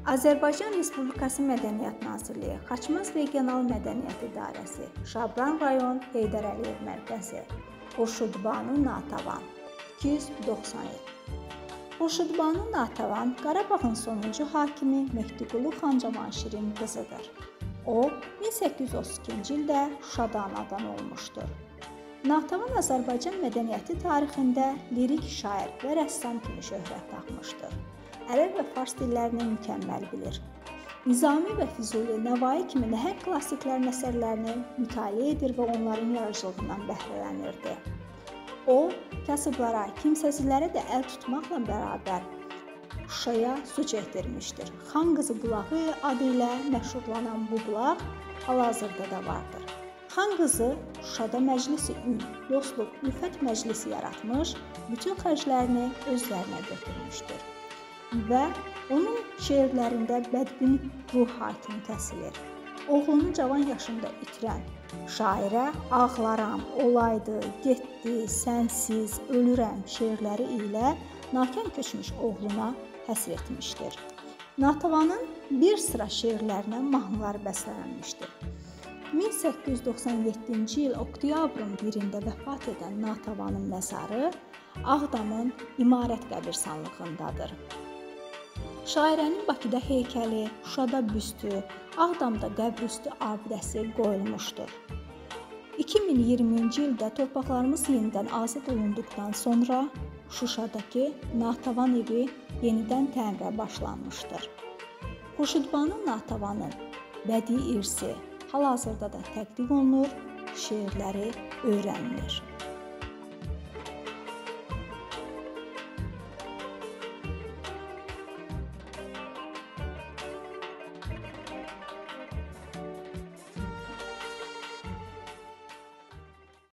Azərbaycan Respublikası Mədəniyyət Nazirliyi, Xaçmaz Regional Mədəniyyət İdarəsi, Şabran rayon Heydər Əliyev mərkəzi, Xurşudbanu Natəvan 297. Xurşudbanu Natəvan Qarabağın sonuncu hakimi Mehdiqulu xan Cavanşirin qızıdır. O, 1832-ci ildə Şuşada anadan olmuşdur. Natəvan Azərbaycan mədəniyyəti tarixində lirik şair və rəssam kimi şöhrət tapmışdır. Ərəb və fars dillərini mükəmməl bilir. Nizami və Füzuli, Nəvai kimi nəhəng klassiklərin əsərlərini mütaliə edir və onların yaradıcılığından bəhrələnirdi. O, kasıblara, kimsəsizlərə də əl tutmaqla bərabər Şuşaya su çəkdirmişdir. Xan qızı bulağı adı ilə məşhurlanan bu bulaq hal-hazırda da vardır. Xan qızı Şuşada məclisi ün, dostluq, ülfət məclisi yaratmış, bütün xərclərini özlərinə götürmüşdür. Və onun şeirlərində bədbin ruh hakimi kəsilir. Oğlunu cavan yaşında itirən şairə ağlaram, olaydı, getdi, sənsiz, ölürəm şeirləri ilə nakən köçmüş oğluna həsr etmişdir. Natəvanın bir sıra şeirlərinə mahnılar bəstələnmişdir. 1897-ci il oktyabrın 1-də vəfat edən Natəvanın məzarı Ağdamın İmarət qəbirstanlığındadır. Şairənin Bakıda heykəli, Şuşada büstü, Ağdamda qəbrüstü abidəsi qoyulmuşdur. 2020-ci ildə torpaqlarımız yenidən azad olunduqdan sonra Şuşadakı Natəvan evi yenidən təmirə başlanmışdır. Xurşudbanu Natəvanın bədii irsi hal-hazırda da tədqiq olunur, şeirləri öyrənilir.